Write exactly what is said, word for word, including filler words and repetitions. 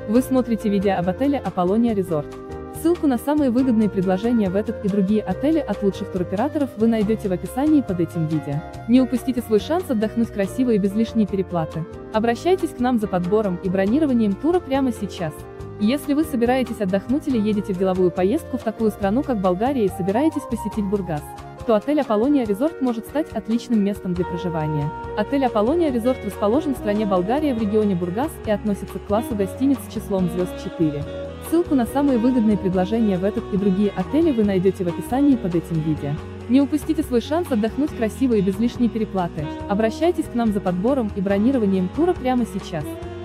Вы смотрите видео об отеле Аполлония Resort. Ссылку на самые выгодные предложения в этот и другие отели от лучших туроператоров вы найдете в описании под этим видео. Не упустите свой шанс отдохнуть красиво и без лишней переплаты. Обращайтесь к нам за подбором и бронированием тура прямо сейчас. Если вы собираетесь отдохнуть или едете в деловую поездку в такую страну, как Болгария, и собираетесь посетить Бургас, то отель Аполлония Resort может стать отличным местом для проживания. Отель Аполлония Resort расположен в стране Болгария в регионе Бургас и относится к классу гостиниц с числом звезд четыре. Ссылку на самые выгодные предложения в этот и другие отели вы найдете в описании под этим видео. Не упустите свой шанс отдохнуть красиво и без лишней переплаты. Обращайтесь к нам за подбором и бронированием тура прямо сейчас.